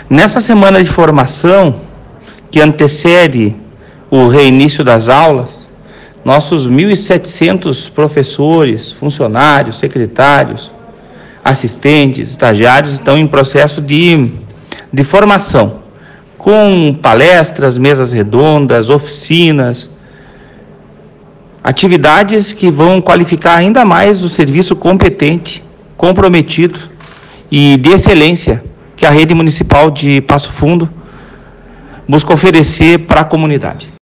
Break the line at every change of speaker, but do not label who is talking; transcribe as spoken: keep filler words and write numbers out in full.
Nessa semana de formação, que antecede o reinício das aulas, nossos mil e setecentos professores, funcionários, secretários, assistentes, estagiários estão em processo de, de formação, com palestras, mesas redondas, oficinas, atividades que vão qualificar ainda mais o serviço competente, comprometido e de excelência que a rede municipal de Passo Fundo busca oferecer para a comunidade.